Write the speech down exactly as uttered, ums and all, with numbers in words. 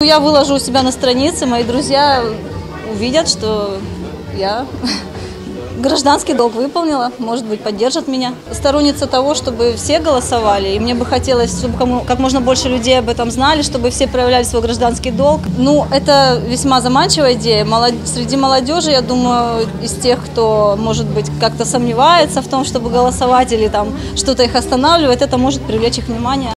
Я выложу у себя на странице, мои друзья увидят, что я гражданский долг выполнила, может быть, поддержат меня. Сторонница того, чтобы все голосовали, и мне бы хотелось, чтобы кому, как можно больше людей об этом знали, чтобы все проявляли свой гражданский долг. Ну, это весьма заманчивая идея. Молод... Среди молодежи, я думаю, из тех, кто, может быть, как-то сомневается в том, чтобы голосовать или там что-то их останавливает, это может привлечь их внимание.